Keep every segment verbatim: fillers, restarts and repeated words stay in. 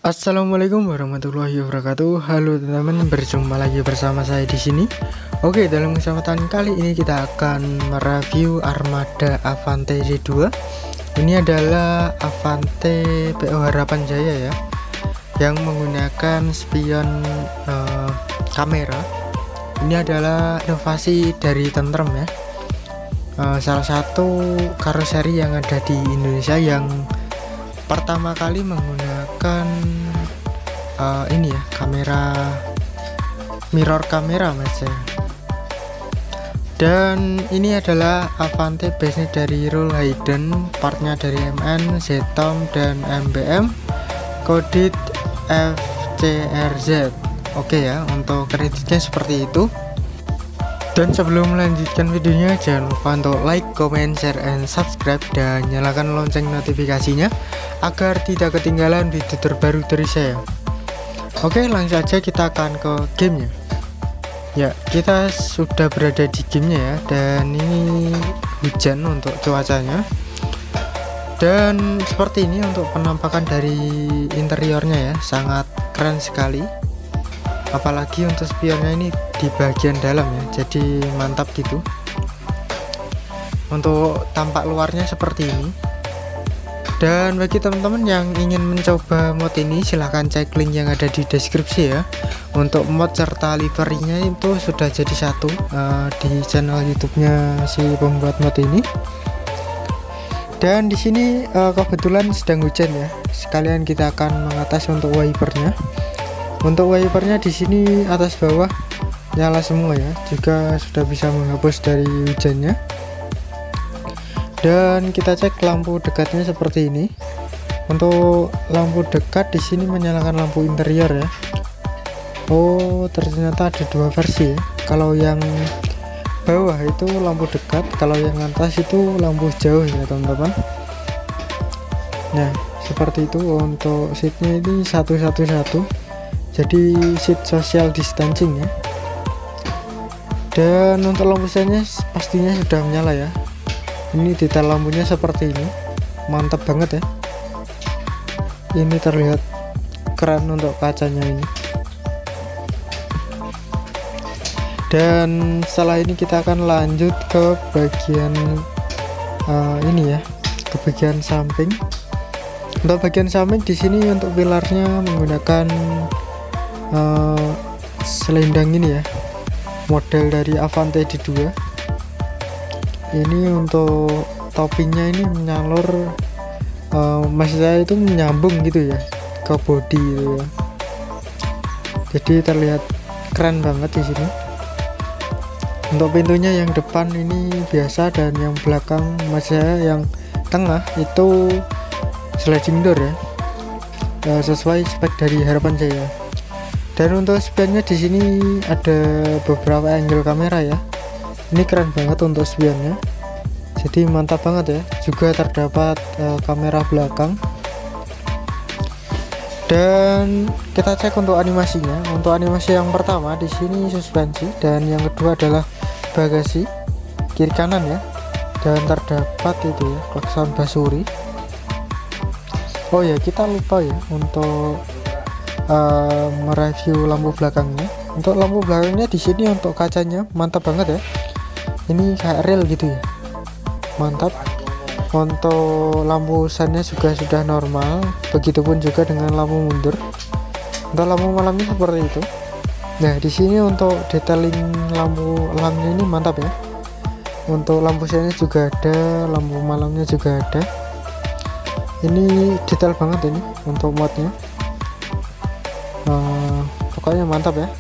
Assalamualaikum warahmatullahi wabarakatuh. Halo teman-teman, berjumpa lagi bersama saya di sini. Oke, dalam kesempatan kali ini kita akan mereview armada Avante D dua. Ini adalah Avante P O Harapan Jaya ya, yang menggunakan spion uh, kamera. Ini adalah inovasi dari Tentrem ya. Uh, salah satu karoseri yang ada di Indonesia yang pertama kali menggunakan uh, ini ya, kamera mirror kamera mas ya. Dan ini adalah Avante base nya dari Roll Hayden, partnya dari M N, Zetom dan M B M, kode F C R Z. Oke ya, untuk kreditnya seperti itu. Dan sebelum melanjutkan videonya, jangan lupa untuk like, comment, share, and subscribe, dan nyalakan lonceng notifikasinya agar tidak ketinggalan video terbaru dari saya. Oke, langsung saja kita akan ke gamenya. Ya, kita sudah berada di gamenya ya, dan ini hujan untuk cuacanya. Dan seperti ini untuk penampakan dari interiornya ya, sangat keren sekali. Apalagi untuk spionnya ini di bagian dalam ya, jadi mantap gitu. Untuk tampak luarnya seperti ini. Dan bagi teman-teman yang ingin mencoba mod ini, silahkan cek link yang ada di deskripsi ya. Untuk mod serta liverynya itu sudah jadi satu uh, di channel YouTube-nya si pembuat mod ini. Dan di sini uh, kebetulan sedang hujan ya. Sekalian kita akan mengatas untuk wipernya. Untuk wipernya di sini atas bawah nyala semua ya, juga sudah bisa menghapus dari hujannya. Dan kita cek lampu dekatnya seperti ini. Untuk lampu dekat di sini menyalakan lampu interior ya. Oh, ternyata ada dua versi ya. Kalau yang bawah itu lampu dekat, kalau yang atas itu lampu jauh ya teman-teman. Nah, seperti itu. Untuk seatnya ini satu satu satu. Jadi seat social distancing ya. Dan untuk lampu sennya pastinya sudah menyala ya. Ini detail lampunya seperti ini, mantap banget ya. Ini terlihat keren untuk kacanya ini. Dan setelah ini kita akan lanjut ke bagian uh, ini ya, ke bagian samping. Untuk bagian samping di sini untuk pilarnya menggunakan uh, selendang ini ya, model dari Avante D dua. Ini untuk toppingnya ini menyalur, uh, maksud saya itu menyambung gitu ya ke body gitu ya. Jadi terlihat keren banget di sini. Untuk pintunya yang depan ini biasa, dan yang belakang maksud saya yang tengah itu sliding door ya, uh, sesuai spek dari Harapan Jaya. Dan untuk spionnya di sini ada beberapa angle kamera ya. Ini keren banget untuk spionnya, jadi mantap banget ya. Juga terdapat uh, kamera belakang. Dan kita cek untuk animasinya. Untuk animasi yang pertama di sini suspensi, dan yang kedua adalah bagasi kiri kanan ya. Dan terdapat itu ya, klakson basuri. Oh ya, kita lupa ya untuk uh, mereview lampu belakangnya. Untuk lampu belakangnya di sini untuk kacanya mantap banget ya. Ini kayak real gitu ya, mantap. Untuk lampu sennya juga sudah normal, begitupun juga dengan lampu mundur. Untuk lampu malamnya seperti itu. Nah, di sini untuk detailing lampu lampunya ini mantap ya. Untuk lampu sennya juga ada, lampu malamnya juga ada. Ini detail banget ini untuk modnya. Uh, pokoknya mantap ya.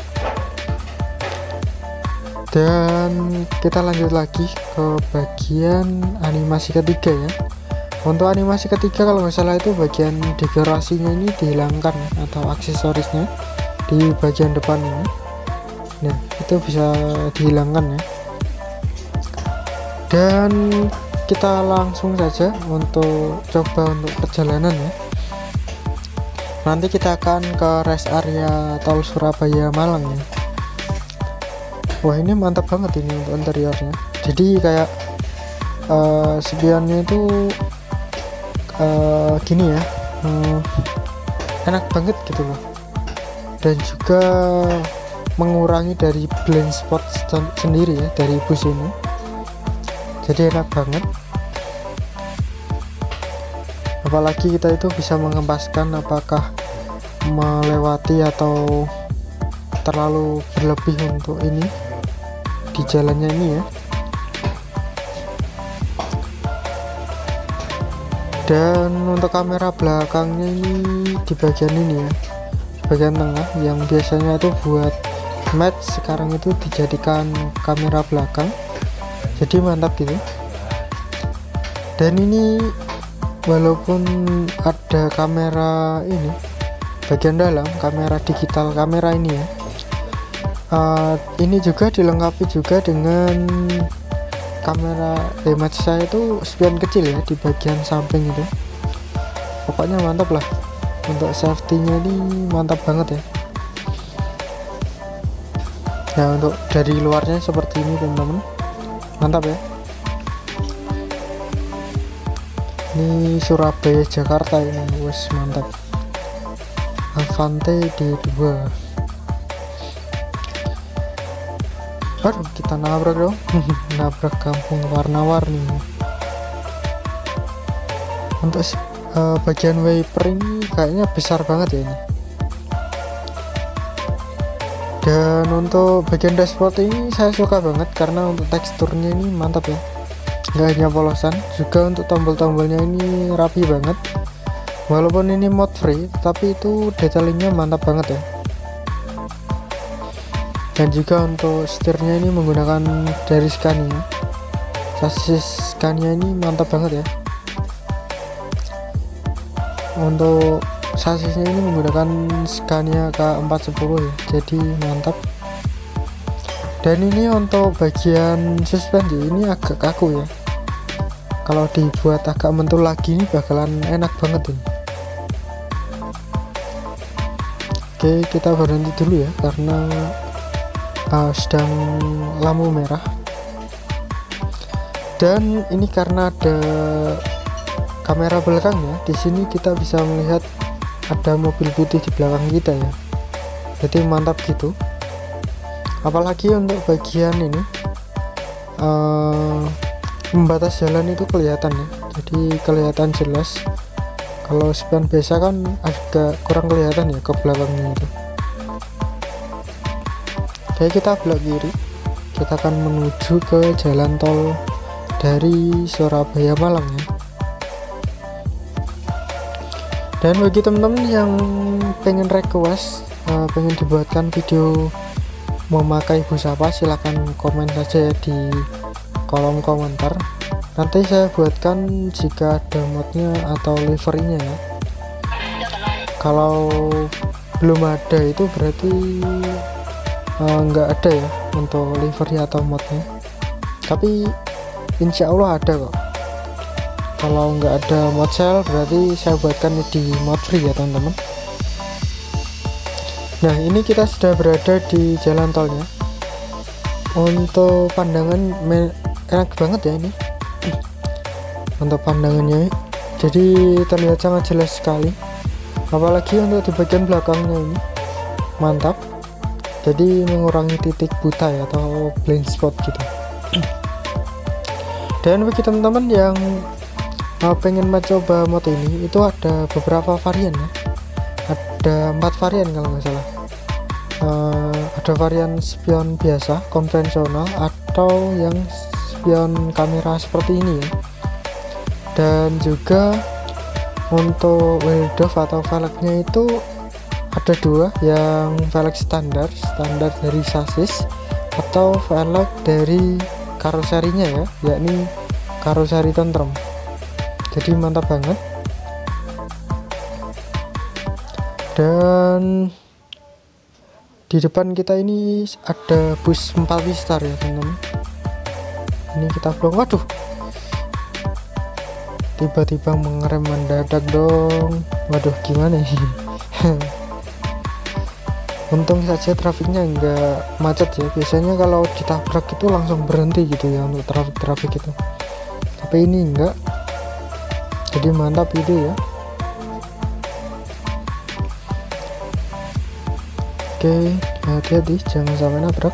Dan kita lanjut lagi ke bagian animasi ketiga ya. Untuk animasi ketiga kalau nggak salah itu bagian dekorasinya ini dihilangkan atau aksesorisnya di bagian depan ini. Nah, itu bisa dihilangkan ya. Dan kita langsung saja untuk coba untuk perjalanan ya. Nanti kita akan ke rest area tol Surabaya Malang ya. Wah, ini mantap banget ini untuk interiornya. Jadi kayak uh, spionnya itu uh, gini ya, uh, enak banget gitu loh, dan juga mengurangi dari blind spot sendiri ya dari bus ini, jadi enak banget. Apalagi kita itu bisa mengempaskan apakah melewati atau terlalu berlebih untuk ini di jalannya ini ya. Dan untuk kamera belakangnya ini di bagian ini ya, bagian tengah, yang biasanya itu buat match, sekarang itu dijadikan kamera belakang, jadi mantap gitu. Dan ini walaupun ada kamera ini bagian dalam, kamera digital kamera ini ya, uh, ini juga dilengkapi juga dengan kamera hemat saya itu spion kecil ya di bagian samping itu. Pokoknya mantap lah, untuk safety-nya ini mantap banget ya. Nah untuk dari luarnya seperti ini teman-teman, mantap ya. Ini Surabaya Jakarta ini, wes mantap. Avante D dua. Aduh, kita nabrak dong. Nabrak kampung warna-warni. Untuk uh, bagian wiper ini kayaknya besar banget ya ini. Dan untuk bagian dashboard ini saya suka banget karena untuk teksturnya ini mantap ya, nggak hanya polosan, juga untuk tombol-tombolnya ini rapi banget. Walaupun ini mode free, tapi itu detailingnya mantap banget ya. Dan juga untuk setirnya ini menggunakan dari Scania, chassis Scania ini mantap banget ya. Untuk chassisnya ini menggunakan Scania K empat sepuluh ya, jadi mantap. Dan ini untuk bagian suspensi ini agak kaku ya, kalau dibuat agak mentul lagi ini bakalan enak banget ini. Oke, kita berhenti dulu ya karena Uh, sedang lampu merah. Dan ini karena ada kamera belakangnya, di sini kita bisa melihat ada mobil putih di belakang kita ya, jadi mantap gitu. Apalagi untuk bagian ini uh, membatas jalan itu kelihatan ya, jadi kelihatan jelas. Kalau spion biasa kan agak kurang kelihatan ya ke belakangnya itu. Oke, kita belok kiri, kita akan menuju ke jalan tol dari Surabaya Malang ya. Dan bagi teman-teman yang pengen request, uh, pengen dibuatkan video memakai bus apa, silahkan komen saja ya di kolom komentar. Nanti saya buatkan jika ada modnya atau liverynya ya. Kalau belum ada itu berarti nggak uh, ada ya untuk livery atau modnya, tapi insya Allah ada kok. Kalau nggak ada mod sale berarti saya buatkan di mod free ya teman-teman. Nah ini kita sudah berada di jalan tolnya. Untuk pandangan enak banget ya ini. Untuk pandangannya jadi terlihat sangat jelas sekali, apalagi untuk di bagian belakangnya ini mantap, jadi mengurangi titik buta ya, atau blind spot gitu. Dan bagi teman-teman yang uh, pengen mencoba mod ini, itu ada beberapa varian ya, ada empat varian kalau nggak salah. Uh, ada varian spion biasa konvensional atau yang spion kamera seperti ini ya. Dan juga untuk wheel dove atau velgnya itu ada dua, yang velg standar standar dari chassis atau velg dari karoserinya ya, yakni karoseri tentrem. Jadi mantap banget. Dan di depan kita ini ada bus empat Wistar ya teman-teman. Ini kita belum, waduh, tiba-tiba mengerem mendadak dong, waduh gimana ya. Untung saja trafiknya enggak macet ya, biasanya kalau ditabrak itu langsung berhenti gitu ya untuk trafik-trafik itu, tapi ini enggak, jadi mantap itu ya. Oke, hati-hati jangan sampai nabrak.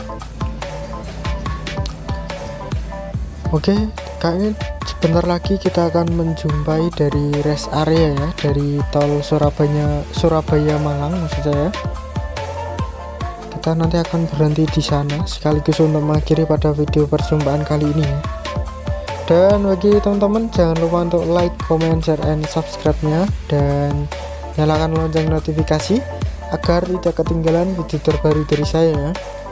Oke, kayaknya sebentar lagi kita akan menjumpai dari rest area ya, dari tol Surabaya Surabaya Malang maksud saya. Kita nanti akan berhenti di sana sekaligus untuk mengakhiri pada video perjumpaan kali ini ya. Dan bagi teman-teman jangan lupa untuk like, comment, share, and subscribe-nya, dan nyalakan lonceng notifikasi agar tidak ketinggalan video terbaru dari saya ya.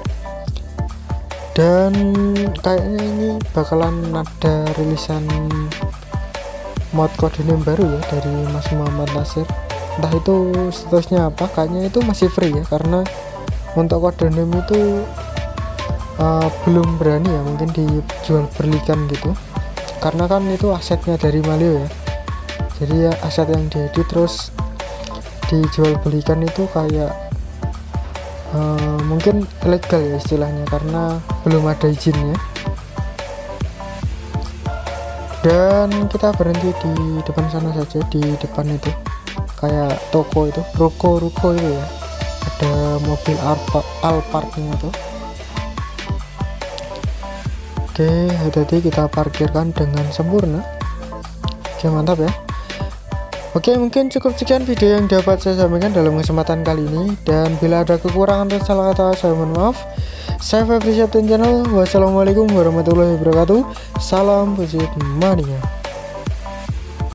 Dan kayaknya ini bakalan ada rilisan mod kode name baru ya dari Mas Muhammad Nasir. Entah itu statusnya apa, kayaknya itu masih free ya, karena untuk kode name itu uh, belum berani ya mungkin dijual belikan gitu, karena kan itu asetnya dari Malio ya. Jadi ya aset yang diedit terus dijual belikan itu kayak Uh, mungkin ilegal ya istilahnya, karena belum ada izinnya. Dan kita berhenti di depan sana saja, di depan itu kayak toko itu, ruko-ruko itu ya, ada mobil Alphardnya itu. Oke, hati-hati kita parkirkan dengan sempurna. Oke, mantap ya. Oke, mungkin cukup sekian video yang dapat saya sampaikan dalam kesempatan kali ini, dan bila ada kekurangan dan salah kata saya mohon maaf. Saya Febri Septian Channel. Wassalamualaikum warahmatullahi wabarakatuh. Salam Pusat Mania.